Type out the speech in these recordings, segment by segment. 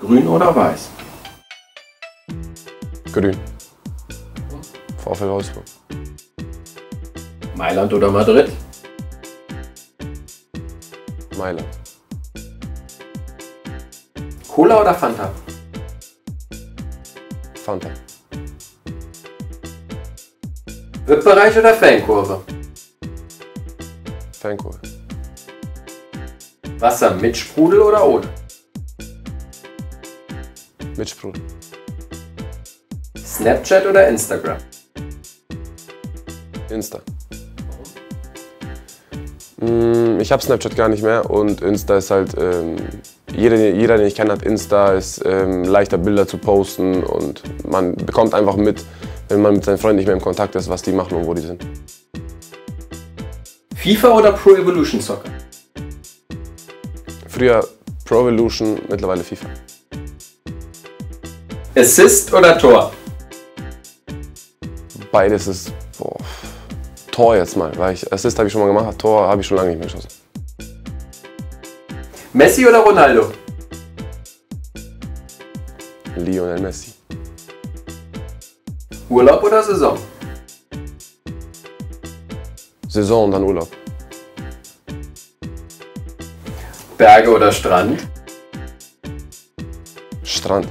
Grün oder weiß? Grün. VfL Wolfsburg. Mailand oder Madrid? Mailand. Cola oder Fanta? Fanta. VIP-Bereich oder Fankurve? Fankurve. Wasser mit Sprudel oder ohne? Mit Sprudel. Snapchat oder Instagram? Insta. Ich habe Snapchat gar nicht mehr und Insta ist halt, jeder den ich kenne hat Insta, ist leichter Bilder zu posten und man bekommt einfach mit, wenn man mit seinen Freunden nicht mehr im Kontakt ist, was die machen und wo die sind. FIFA oder Pro Evolution Soccer? Früher Pro Evolution, mittlerweile FIFA. Assist oder Tor? Beides ist, boah, Tor jetzt mal, weil Assist habe ich schon mal gemacht, Tor habe ich schon lange nicht mehr geschossen. Messi oder Ronaldo? Lionel Messi. Urlaub oder Saison? Saison und dann Urlaub. Berge oder Strand? Strand.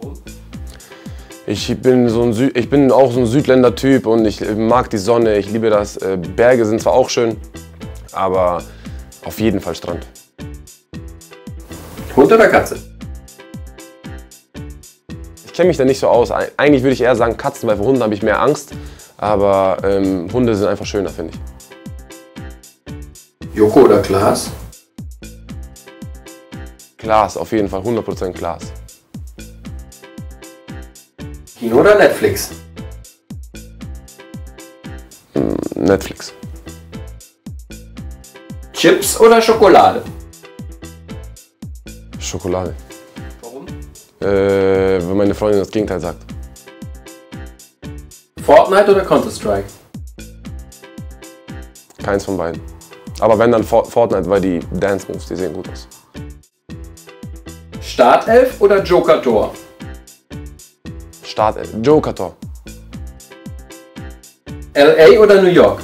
Ich bin auch so ein Südländer-Typ und ich mag die Sonne, ich liebe das. Berge sind zwar auch schön, aber auf jeden Fall Strand. Hund oder Katze? Ich kenne mich da nicht so aus. Eigentlich würde ich eher sagen Katzen, weil vor Hunden habe ich mehr Angst. Aber Hunde sind einfach schöner, finde ich. Joko oder Klaas? Glas, auf jeden Fall, 100% Glas. Kino oder Netflix? Netflix. Chips oder Schokolade? Schokolade. Warum? Wenn meine Freundin das Gegenteil sagt. Fortnite oder Counter-Strike? Keins von beiden. Aber wenn, dann Fortnite, weil die Dance-Moves, die sehen gut aus. Startelf oder Joker-Tor? Joker-Tor. LA oder New York?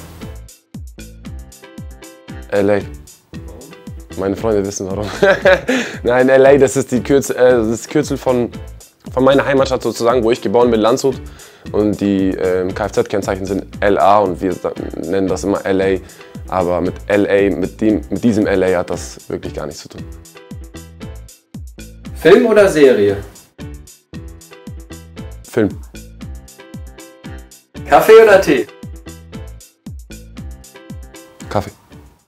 LA. Meine Freunde wissen warum. Nein, LA, das ist das Kürzel von meiner Heimatstadt sozusagen, wo ich geboren bin, Landshut. Und die Kfz-Kennzeichen sind LA und wir nennen das immer LA. Aber mit LA, mit diesem LA hat das wirklich gar nichts zu tun. Film oder Serie? Film. Kaffee oder Tee? Kaffee.